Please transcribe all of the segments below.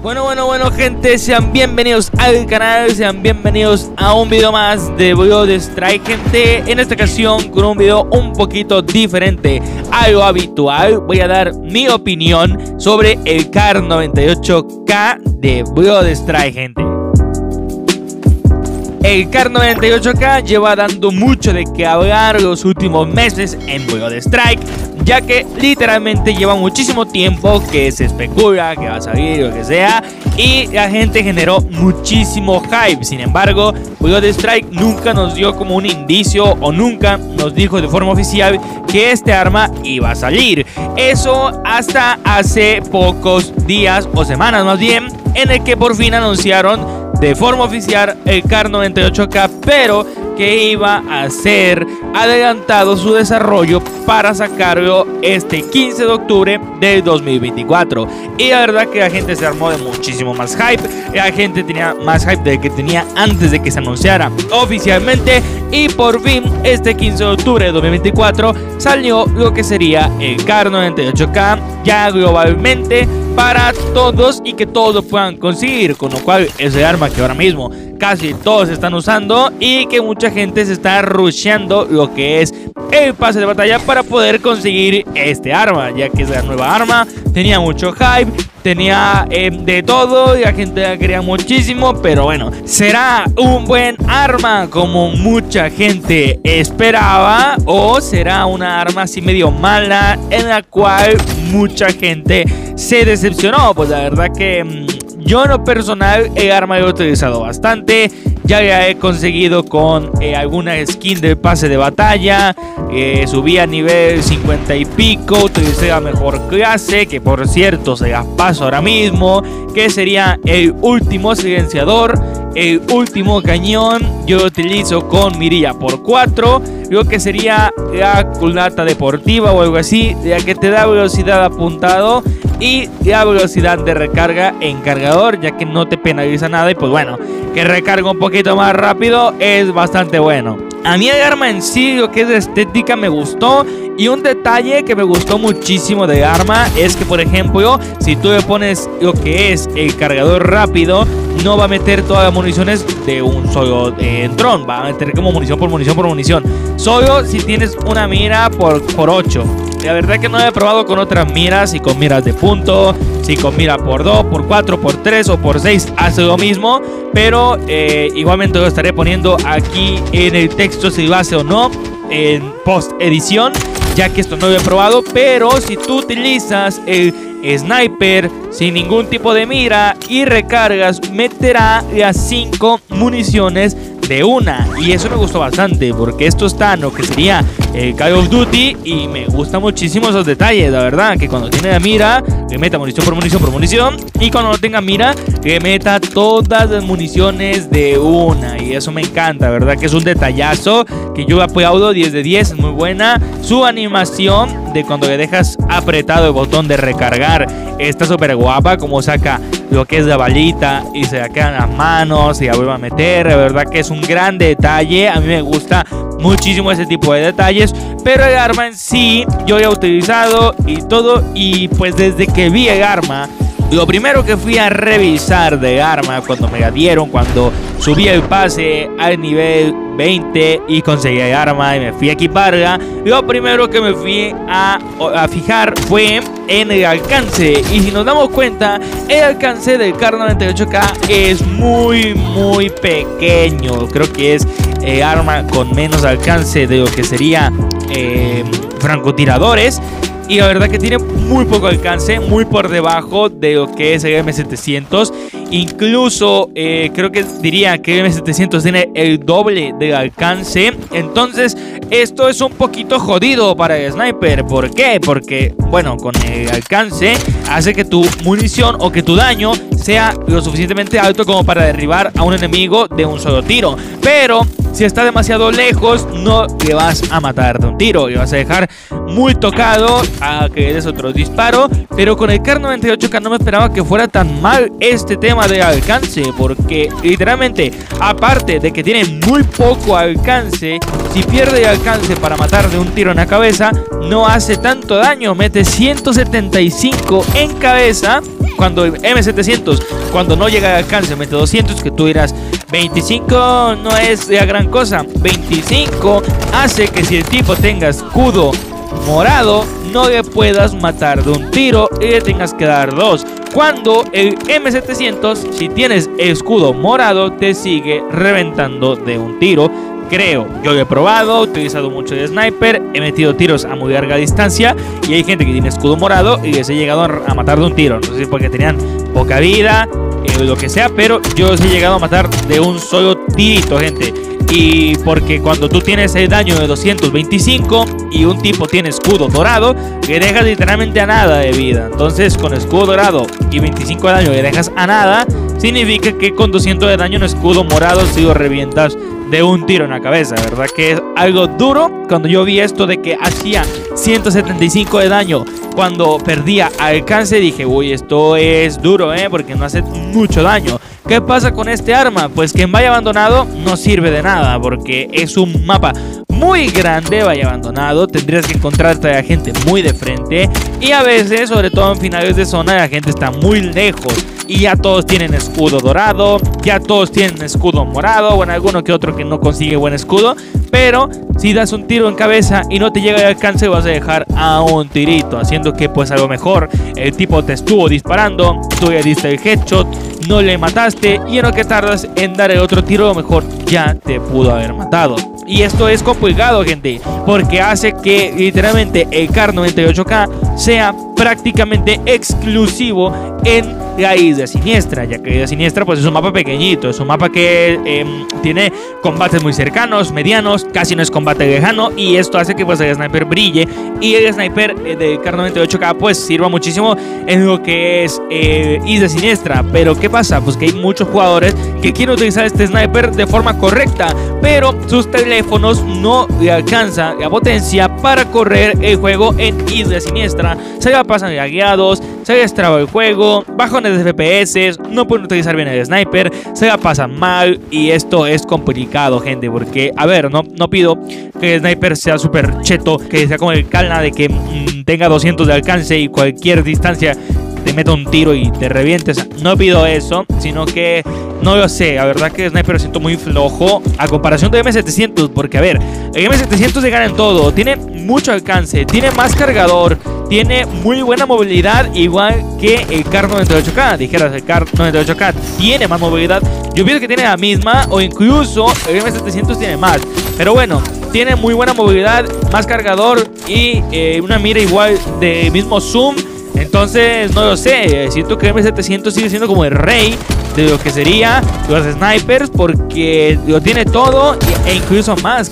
Bueno gente, sean bienvenidos al canal, sean bienvenidos a un video más de Brio de Strike, gente. En esta ocasión con un video un poquito diferente a lo habitual. Voy a dar mi opinión sobre el Kar 98K de Brio de Strike, gente. El Kar 98K lleva dando mucho de qué hablar los últimos meses en Brio de Strike, ya que literalmente lleva muchísimo tiempo que se especula que va a salir o lo que sea, y la gente generó muchísimo hype. Sin embargo, Brio de Strike nunca nos dio como un indicio o nunca nos dijo de forma oficial que este arma iba a salir. Eso hasta hace pocos días o semanas más bien, en el que por fin anunciaron de forma oficial el Kar 98K, pero que iba a ser adelantado su desarrollo para sacarlo este 15 de octubre del 2024. Y la verdad que la gente se armó de muchísimo más hype. La gente tenía más hype del que tenía antes de que se anunciara oficialmente. Y por fin este 15 de octubre de 2024 salió lo que sería el Kar 98K ya globalmente para todos y que todos lo puedan conseguir, con lo cual es el arma que ahora mismo casi todos están usando y que mucha gente se está rusheando lo que es el pase de batalla para poder conseguir este arma, ya que es la nueva arma. Tenía mucho hype, tenía de todo y la gente la quería muchísimo, pero bueno, ¿será un buen arma como mucha gente esperaba o será una arma así medio mala en la cual mucha gente se decepcionó? Pues la verdad que yo en lo personal el arma lo he utilizado bastante. Ya la he conseguido con alguna skin del pase de batalla. Subí a nivel 50 y pico. Utilicé la mejor clase, que por cierto se las paso ahora mismo, que sería el último silenciador, el último cañón. Yo lo utilizo con mirilla por 4, lo que sería la culata deportiva o algo así, la que te da velocidad apuntado y la velocidad de recarga en cargador, ya que no te penaliza nada. Y pues bueno, que recarga un poquito más rápido es bastante bueno. A mí el arma en sí, lo que es de estética, me gustó. Y un detalle que me gustó muchísimo del arma es que, por ejemplo, si tú le pones lo que es el cargador rápido, no va a meter todas las municiones de un solo dron. Va a meter como munición por munición por munición. Solo si tienes una mira por 8. La verdad que no he probado con otras miras, si con miras de punto, si con mira por 2, por 4, por 3 o por 6 hace lo mismo. Pero igualmente lo estaré poniendo aquí en el texto si lo hace o no en post edición, ya que esto no lo he probado. Pero si tú utilizas el sniper sin ningún tipo de mira y recargas, meterá las 5 municiones de una, y eso me gustó bastante porque esto está en lo que sería Call of Duty y me gustan muchísimo esos detalles. La verdad que cuando tiene la mira le meta munición por munición por munición, y cuando no tenga mira le meta todas las municiones de una, y eso me encanta. La verdad que es un detallazo que yo aplaudo 10 de 10. Es muy buena su animación de cuando le dejas apretado el botón de recargar, está súper guapa, como saca lo que es la balita y se la quedan las manos y la vuelve a meter. La verdad que es un gran detalle. A mí me gusta muchísimo ese tipo de detalles. Pero el arma en sí yo ya he utilizado y todo, y pues desde que vi el arma, lo primero que fui a revisar de arma cuando me la dieron, cuando subí el pase al nivel 20 y conseguí el arma y me fui a equiparla, lo primero que me fui a fijar fue en el alcance. Y si nos damos cuenta, el alcance del Kar 98K es muy pequeño. Creo que es el arma con menos alcance de lo que sería francotiradores. Y la verdad que tiene muy poco alcance, muy por debajo de lo que es el M700. Incluso creo que diría que el M700 tiene el doble del alcance. Entonces esto es un poquito jodido para el sniper. ¿Por qué? Porque, bueno, con el alcance hace que tu munición o que tu daño sea lo suficientemente alto como para derribar a un enemigo de un solo tiro. Pero si está demasiado lejos, no le vas a matar de un tiro, le vas a dejar muy tocado a que le des otro disparo. Pero con el Kar 98K no me esperaba que fuera tan mal este tema de alcance, porque literalmente, aparte de que tiene muy poco alcance, si pierde el alcance para matar de un tiro en la cabeza, no hace tanto daño. Mete 175 en cabeza cuando el M700, cuando no llega al alcance, mete 200, que tú dirás, 25 no es la gran cosa. 25 hace que si el tipo tenga escudo morado, no le puedas matar de un tiro y le tengas que dar 2. Cuando el M700, si tienes escudo morado, te sigue reventando de un tiro. Creo, yo lo he probado, he utilizado mucho de sniper, he metido tiros a muy larga distancia y hay gente que tiene escudo morado y les he llegado a matar de un tiro. No sé si porque tenían poca vida, lo que sea, pero yo los he llegado a matar de un solo tirito, gente. Y porque cuando tú tienes el daño de 225 y un tipo tiene escudo dorado, le dejas literalmente a nada de vida. Entonces con escudo dorado y 25 de daño le dejas a nada, significa que con 200 de daño en escudo morado si lo revientas de un tiro en la cabeza, ¿verdad? Que es algo duro. Cuando yo vi esto de que hacía 175 de daño cuando perdía alcance, dije, uy, esto es duro, porque no hace mucho daño. ¿Qué pasa con este arma? Pues que en Valle Abandonado no sirve de nada, porque es un mapa muy grande. Valle Abandonado, tendrías que encontrarte a gente muy de frente y a veces, sobre todo en finales de zona, la gente está muy lejos y ya todos tienen escudo dorado, ya todos tienen escudo morado, bueno, alguno que otro que no consigue buen escudo, pero si das un tiro en cabeza y no te llega el alcance, vas a dejar a un tirito, haciendo que pues a lo mejor el tipo te estuvo disparando, tú le diste el headshot, no le mataste y en lo que tardas en dar el otro tiro, a lo mejor ya te pudo haber matado. Y esto es complicado, gente, porque hace que literalmente el Kar 98K sea prácticamente exclusivo en la Isla Siniestra, ya que la Isla Siniestra pues es un mapa pequeñito, es un mapa que tiene combates muy cercanos, medianos, casi no es combate lejano, y esto hace que pues el sniper brille y el sniper de Kar 98K pues sirva muchísimo en lo que es Isla Siniestra. Pero ¿qué pasa? Pues que hay muchos jugadores que quieren utilizar este sniper de forma correcta, pero sus teléfonos no le alcanza la potencia para correr el juego en Isla Siniestra. Se la pasan lagueados, se les traba el juego, bajones de FPS, no pueden utilizar bien el sniper, se la pasan mal y esto es complicado, gente, porque, a ver, no pido que el sniper sea súper cheto, que sea como el Kalna de que tenga 200 de alcance y cualquier distancia te meta un tiro y te revientes. No pido eso, sino que no lo sé, la verdad que el sniper lo siento muy flojo a comparación de M700, porque a ver, el M700 se gana en todo, tiene mucho alcance, tiene más cargador, tiene muy buena movilidad, igual que el Kar 98K. Dijeras, el Kar 98K tiene más movilidad, yo pienso que tiene la misma o incluso el M700 tiene más, pero bueno, tiene muy buena movilidad, más cargador y una mira igual de mismo zoom. Entonces, no lo sé, siento que M700 sigue siendo como el rey de lo que sería los snipers, porque lo tiene todo e incluso más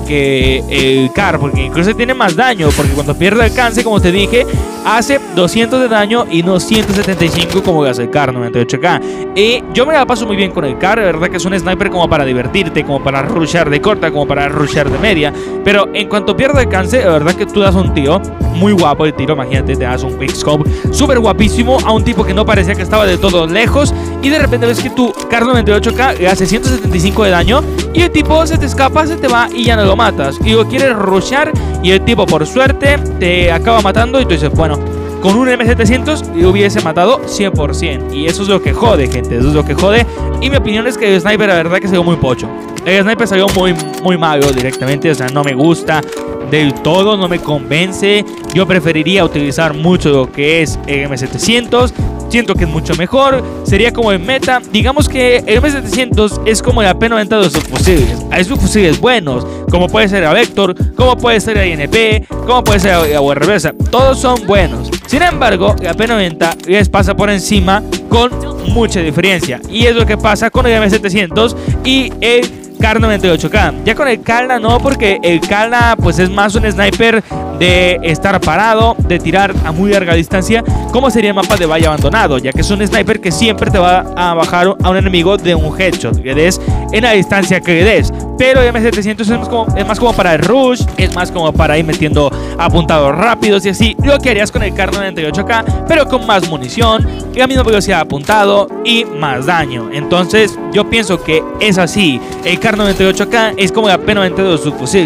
que el Kar, porque incluso tiene más daño, porque cuando pierde alcance, como te dije, hace 200 de daño y no 175 como hace el Kar 98K. Y yo me la paso muy bien con el Kar, la verdad que es un sniper como para divertirte, como para rushear de corta, como para rushear de media, pero en cuanto pierde alcance, la verdad que tú das un tiro muy guapo, el tiro, imagínate, te das un quickscope súper guapísimo a un tipo que no parecía que estaba de todo lejos y de repente ves que tu Kar 98K le hace 175 de daño y el tipo se te escapa, se te va y ya no lo matas y lo quieres rushear y el tipo por suerte te acaba matando y tú dices, bueno, con un M700 le hubiese matado 100%. Y eso es lo que jode, gente, eso es lo que jode. Y mi opinión es que el sniper la verdad que salió muy pocho. El sniper salió muy malo directamente, o sea, no me gusta del todo, no me convence. Yo preferiría utilizar mucho lo que es el M700. Siento que es mucho mejor, sería como en meta. Digamos que el M700 es como la P90 de sus fusiles. Hay sus fusiles buenos, como puede ser a Vector, como puede ser a INP, como puede ser a URB, todos son buenos. Sin embargo, la P90 les pasa por encima con mucha diferencia. Y es lo que pasa con el M700 y el Kar 98K. Ya con el Kalna no, porque el Kalna pues es más un sniper de estar parado, de tirar a muy larga distancia, como sería el mapa de Valle Abandonado, ya que es un sniper que siempre te va a bajar a un enemigo de un headshot, que des en la distancia que le des. Pero el M700 es más como para el rush, es más como para ir metiendo apuntados rápidos y así, lo que harías con el Kar 98K, pero con más munición, la misma velocidad de apuntado y más daño. Entonces yo pienso que es así, el Kar 98K es como la P90 de los subfusiles.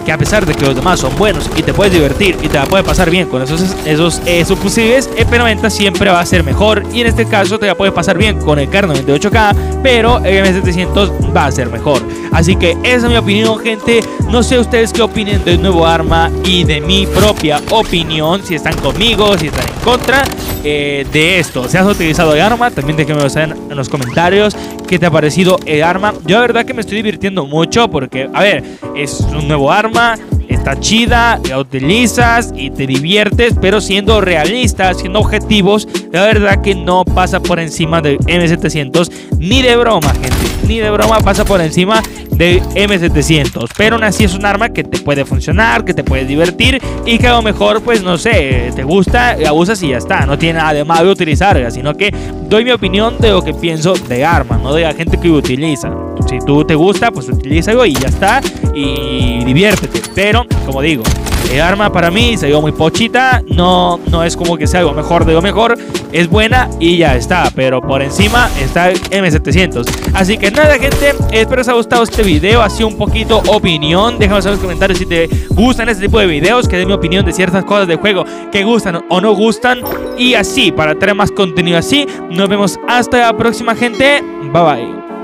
que a pesar de que los demás son buenos y te puedes divertir y te la puedes pasar bien con esos fusibles, el P90 siempre va a ser mejor, y en este caso te la puedes pasar bien con el Kar 98K, pero el M700 va a ser mejor. Así que esa es mi opinión, gente. No sé ustedes qué opinen del nuevo arma y de mi propia opinión, si están conmigo, si están en contra de esto. Si has utilizado el arma, también déjenmelo saber en los comentarios qué te ha parecido el arma. Yo la verdad que me estoy divirtiendo mucho porque, a ver, es un nuevo arma, está chida, la utilizas y te diviertes, pero siendo realistas, siendo objetivos, la verdad que no pasa por encima del M700, ni de broma, gente, ni de broma pasa por encima del M700, pero aún así es un arma que te puede funcionar, que te puede divertir y que a lo mejor, pues no sé, te gusta, la usas y ya está, no tiene nada de malo utilizarla, sino que doy mi opinión de lo que pienso de arma, no de la gente que lo utiliza. Si tú te gusta, pues utilízalo y ya está, y diviértete. Pero, como digo, el arma para mí salió muy pochita, no es como que sea lo mejor de lo mejor, es buena y ya está, pero por encima está el M700. Así que nada, gente, espero que os haya gustado este video, ha sido un poquito opinión. Déjame saber en los comentarios si te gustan este tipo de videos, que dé mi opinión de ciertas cosas del juego que gustan o no gustan, y así, para traer más contenido así. Nos vemos hasta la próxima, gente, bye bye.